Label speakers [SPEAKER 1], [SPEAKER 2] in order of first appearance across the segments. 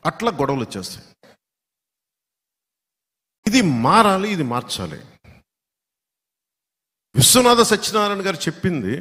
[SPEAKER 1] అట్లా గొడవలు వచ్చేస్తాయి. ఇది మారాలి, ఇది మార్చాలి. విశ్వనాథ సత్యనారాయణ గారు చెప్పింది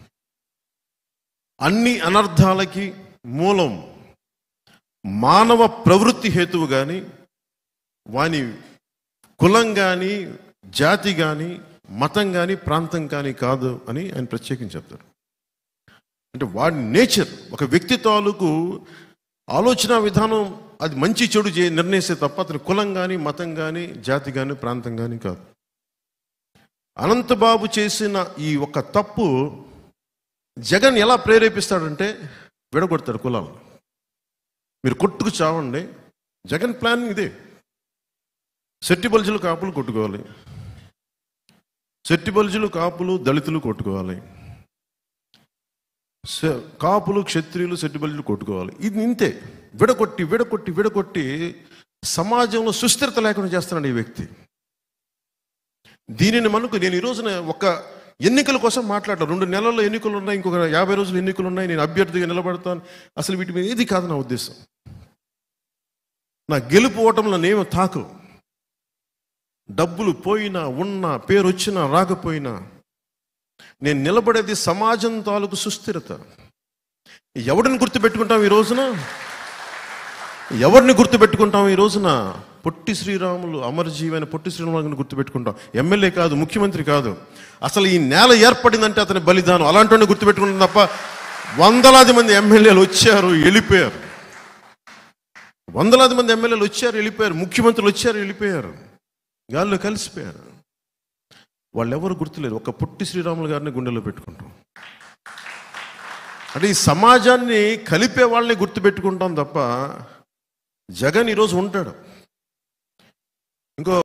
[SPEAKER 1] అన్ని అనర్థాలకి మూలం మానవ ప్రవృత్తి హేతువు కానీ, వాని కులం కానీ, జాతి కానీ, మతం కానీ, ప్రాంతం కానీ కాదు అని ఆయన ప్రత్యేకించి చెప్తారు. అంటే వాడి నేచర్, ఒక వ్యక్తి తాలూకు ఆలోచన విధానం అది మంచి చెడు నిర్ణయిస్తే తప్ప అతని కులం కానీ, మతం కానీ, జాతి కానీ, ప్రాంతం కానీ కాదు. అనంతబాబు చేసిన ఈ ఒక తప్పు జగన్ ఎలా ప్రేరేపిస్తాడంటే విడగొడతాడు కులాలు. మీరు కొట్టుకు చావండి. జగన్ ప్లాన్ ఇదే. సెట్టి బల్జులు కాపులు కొట్టుకోవాలి, సెట్టి బల్జులు కాపులు దళితులు కొట్టుకోవాలి, కాపులు క్షత్రియులు సెట్టి బల్జులు కొట్టుకోవాలి. ఇది ఇంతే. విడగొట్టి విడగొట్టి విడగొట్టి సమాజంలో సుస్థిరత లేకుండా చేస్తున్నాడు ఈ వ్యక్తి. దీనిని మనకు నేను ఈ రోజున ఒక ఎన్నికల కోసం మాట్లాడతాను. 2 నెలల్లో ఎన్నికలు ఉన్నాయి, ఇంకొక 50 రోజులు ఎన్నికలు ఉన్నాయి, నేను అభ్యర్థిగా నిలబడతాను. అసలు వీటి మీద ఏది కాదు నా ఉద్దేశం. నా గెలుపు ఓటంలో నేమో తాకు. డబ్బులు పోయినా, ఉన్నా, పేరు వచ్చినా రాకపోయినా నేను నిలబడేది సమాజం తాలూకు సుస్థిరత. ఎవరిని గుర్తుపెట్టుకుంటాం ఈ రోజున? ఎవరిని గుర్తుపెట్టుకుంటాం ఈ రోజున? పొట్టి శ్రీరాములు, అమరజీవైన పొట్టి శ్రీరాములు గుర్తుపెట్టుకుంటాం. ఎమ్మెల్యే కాదు, ముఖ్యమంత్రి కాదు. అసలు ఈ నేల ఏర్పడిందంటే అతని బలిదానం. అలాంటి గుర్తుపెట్టుకుంటాం తప్ప వందలాది మంది ఎమ్మెల్యేలు వచ్చారు, వెళ్ళిపోయారు. వందలాది మంది ఎమ్మెల్యేలు వచ్చారు, వెళ్ళిపోయారు. ముఖ్యమంత్రులు వచ్చారు, వెళ్ళిపోయారు. గాల్లో కలిసిపోయారు. వాళ్ళు ఎవరు గుర్తులేదు. ఒక పొట్టి శ్రీరాములు గారిని గుండెలో పెట్టుకుంటాం. అంటే ఈ సమాజాన్ని కలిపే వాళ్ళని గుర్తుపెట్టుకుంటాం తప్ప జగన్ ఈరోజు ఉంటాడు.